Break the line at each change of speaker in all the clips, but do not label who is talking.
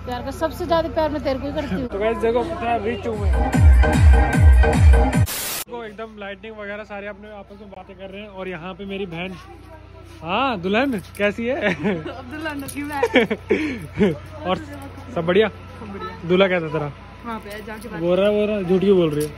प्यार का, सबसे ज्यादा प्यार मैं तेरे को ही करती हूँ।
तो गाइस देखो कितना रिच हूँ मैं। तो एकदम लाइटिंग वगैरह सारे अपने आपस में बातें कर रहे हैं और यहाँ पे मेरी बहन, हाँ दुल्हन कैसी है? और सब बढ़िया? दूल्हा कैसा तेरा? बोल रहा झूठ क्यों बोल रही है?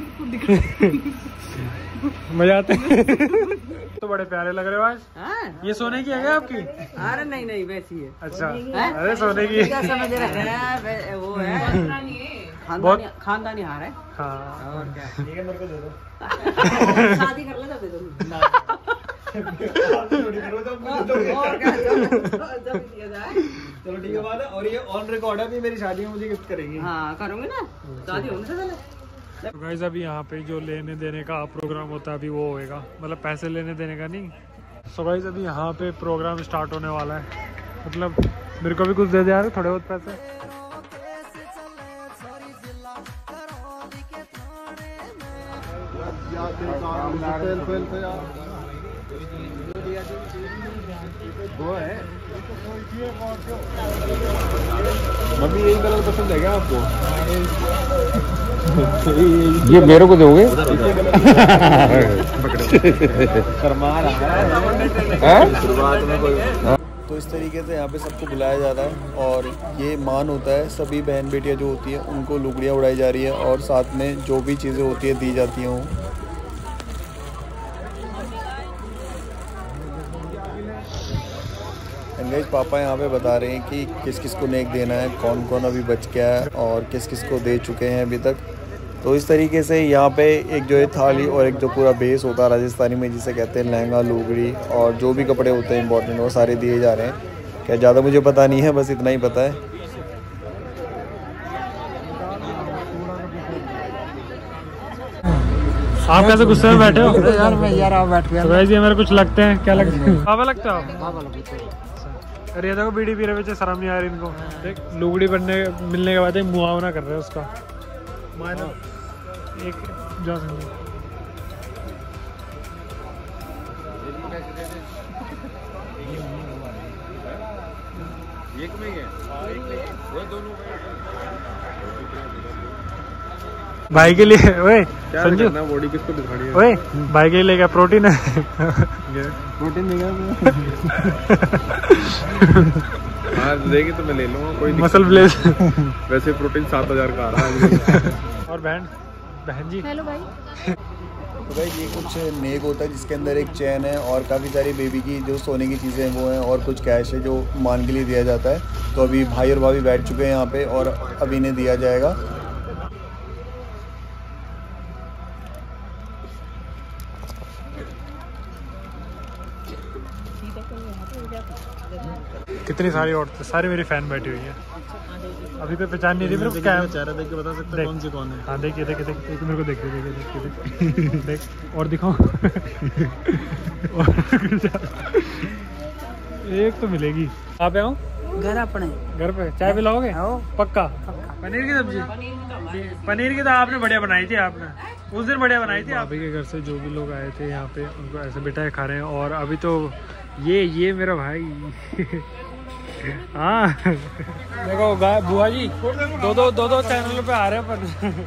मजा आते तो बड़े प्यारे लग रहे हो आज। ये सोने की है क्या आपकी?
अरे नहीं वैसी है।
अच्छा अरे सोने की
क्या समझ रहे हैं? वो है
बहुत
खानदानी हार है।
हाँ
और क्या?
ठीक है मेरे को दे दो।
शादी कर ले तब दे दो।
चलो ठीक है बात है। और ये ऑन रिकॉर्ड है, भी मेरी शादी में मुझे गिफ्ट करेंगी।
हाँ करूँगी ना, शादी होने से पहले।
तो गाइस अभी यहाँ पे जो लेने देने का प्रोग्राम होता है अभी वो होएगा, मतलब पैसे लेने देने का नहीं। सो गाइस अभी यहाँ पे प्रोग्राम स्टार्ट होने वाला है, मतलब मेरे को भी कुछ दे दे यार थोड़े बहुत पैसे।
वो है मम्मी, यही कलर पसंद है क्या आपको? ये मेरे को दोगे? शर्मा रहा है शुरुआत में कोई।
तो इस तरीके से यहाँ पे सबको बुलाया जाता है और ये मान होता है, सभी बहन बेटियाँ जो होती हैं उनको लुगड़ियाँ उड़ाई जा रही है और साथ में जो भी चीज़ें होती है दी जाती हैं। गाइस पापा यहाँ पे बता रहे हैं कि किस किस को नेक देना है, कौन कौन अभी बच गया है और किस किस को दे चुके हैं अभी तक। तो इस तरीके से यहाँ पे एक जो है थाली और एक जो पूरा बेस होता है राजस्थानी में जिसे कहते हैं लहंगा, लुगड़ी और जो भी कपड़े होते हैं इंपॉर्टेंट वो सारे दिए जा रहे हैं। क्या ज़्यादा मुझे पता नहीं है, बस इतना ही पता है।
आप कैसे गुस्से में बैठे हो?
यार आप बैठ गया।
तो वैसे मेरे कुछ लगते हैं, क्या लगते हैं? पापा लगता है? अरे ये देखो बीड़ी पी रहे बच्चे, शर्म नहीं आ रही इनको। देख लुगड़ी मिलने के बाद मुआवना कर रहे हैं उसका। एक जा
एक में है, वो दोनों
भाई के लिए। ओए संजू,
बॉडी किसको दिखानी है?
ओए भाई के लिए क्या प्रोटीन है?
प्रोटीन देगा हाँ देगी तो मैं ले लूँगा, कोई
मसल ब्लेस।
वैसे प्रोटीन 7000 का आ रहा है।
और बहन जी
हेलो भाई।
तो भाई ये कुछ नेक होता है जिसके अंदर एक चैन है और काफ़ी सारी बेबी की जो सोने की चीज़ें हैं वो हैं और कुछ कैश है जो मान के लिए दिया जाता है। तो अभी भाई और भाभी बैठ चुके हैं यहाँ पे और अभी इन्हें दिया जाएगा।
कितनी सारी औरतें, सारी मेरी फैन बैठी हुई है। अभी तो पहचान नहीं रही मेरे को।
चेहरा देख के बता सकते हैं कौन सी कौन है।
हाँ देखिए मेरे को देख देख और दिखाओ। एक तो मिलेगी। आप आओ
घर अपने
घर पे चाय पिलाओगे? पक्का। पनीर की सब्जी, पनीर की तो आपने बढ़िया बनाई थी। आपने उस दिन बढ़िया बनाई थी। आप के घर से जो भी लोग आए थे यहाँ पे उनको ऐसे बिठाए खा रहे हैं। और अभी तो ये मेरा भाई हाँ देखो बुआ जी दो चैनलों पे आ रहे हैं पर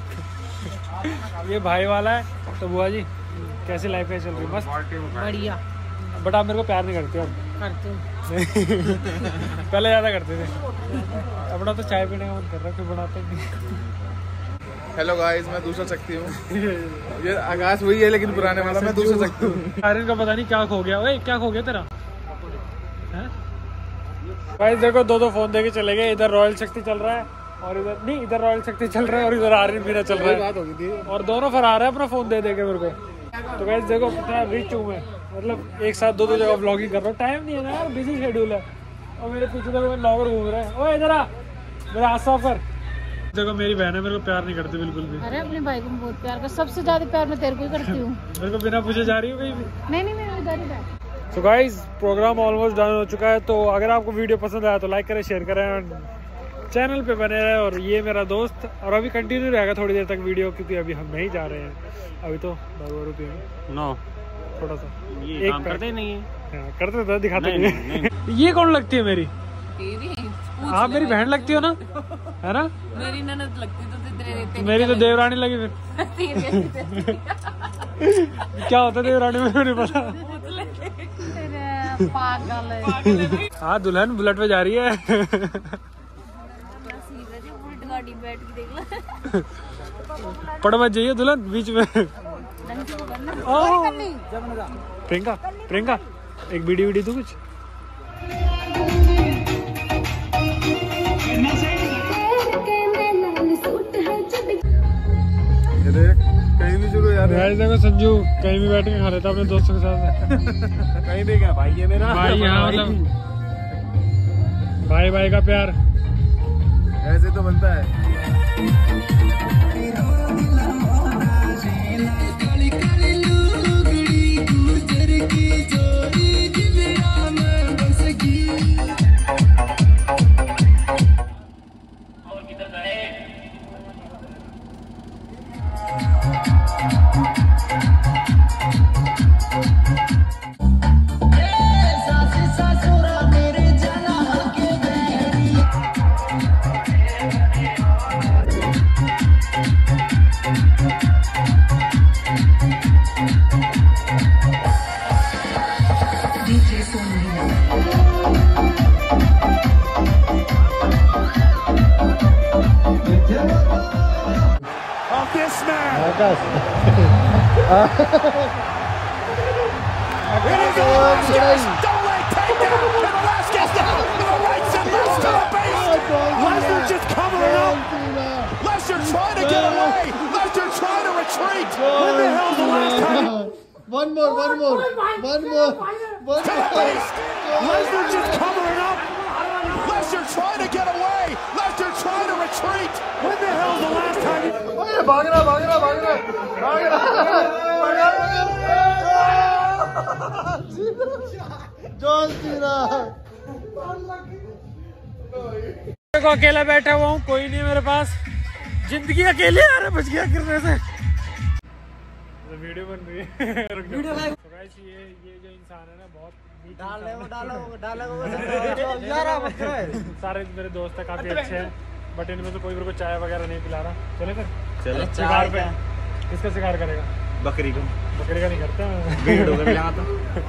ये भाई वाला है। तो बुआ जी कैसी लाइफ है चल रही? मस्त
बढ़िया।
बट आप मेरे को प्यार नहीं करते हो?
करते हूँ।
पहले ज़्यादा करते थे, अपना तो चाय पीने का मन कर रहा है, फिर बनाते नहीं।
हेलो गाइस, मैं दूसरा शक्ति हूँ। ये आकाश वही है लेकिन पुराने वाला मैं दूसरा शक्ति हूँ।
आर्यन का पता नहीं क्या खो गया। ओए क्या खो गया तेरा? गाइस देखो दो फोन देके चले गए। इधर रॉयल शक्ति चल रहा है और इधर रॉयल शक्ति चल रहा है और इधर आर्यन मीरा चल रहा है।
बात होगी थी
और दोनों फरार है अपना फोन दे के मेरे को। तो गाइस देखो कितना रिच हूँ मैं, मतलब एक साथ दो जगह व्लॉगिंग कर रहा हूँ। टाइम नहीं है ना यार, बिजी शेड्यूल है। और मेरे पीछे तो ब्लॉगर घूम रहे हैं। ओए इधर आ, मेरा हाथ साफ कर। देखो मेरी बहन है, मेरे को प्यार नहीं करती बिल्कुल भी।
अरे अपने भाई को बहुत प्यार का, सबसे ज्यादा प्यार मैं तेरे को ही करती हूँ।
मेरे को बिना पूछे जा रही हूँ कहीं भी?
नहीं मैं इधर ही बैठ।
तो गाइस प्रोग्राम ऑलमोस्ट डन हो चुका है। तो अगर आपको वीडियो पसंद आया तो लाइक करें, शेयर करें, चैनल पे बने रहे। और ये मेरा दोस्त, और अभी कंटिन्यू रहेगा थोड़ी देर तक वीडियो, क्योंकि अभी हम नहीं जा रहे हैं। अभी तो दारू पिएंगे नो थोड़ा सा। ये काम करते नहीं है। करते तो दिखाते नहीं। ये कौन लगती है मेरी? आप मेरी बहन लगती हो ना, है ना?
मेरी ननद लगती तो तेरे
मेरी तो देवरानी लगी फिर। क्या होता है देवरानी में, मुझे नहीं पता।
पागल है।
हाँ, दुल्हन बुलेट पे जा रही है।
गाड़ी बैठ के देख लो।
पड़ मत जाइए दुल्हन बीच में। प्रियंका, प्रियंका एक वीडियो दो कुछ।
कहीं भी शुरू यार।
देखो संजू कहीं भी बैठ के खा लेता अपने दोस्तों के साथ।
कहीं भी क्या भाई है मेरा
भाई, हाँ मतलब भाई भाई का प्यार
ऐसे तो बनता है।
One more.
Lesnar just covering up. Lesnar trying to get away. Lesnar trying to retreat. When the hell the last time?
भाग रहा। John Cena.
देखो अकेला बैठा हुआ हूँ, कोई नहीं मेरे पास। जिंदगी अकेले आ रहा, बच गया गिरने से। वीडियो बन रही है। वीडियो ये जो इंसान है ना, बहुत सारे मेरे दोस्त है, काफी अच्छे हैं, बट इनमें से कोई मेरे को चाय वगैरह नहीं पिला रहा। चले फिर, चलो शिकार पे। किसका शिकार करेगा?
बकरी का
नहीं करते हैं।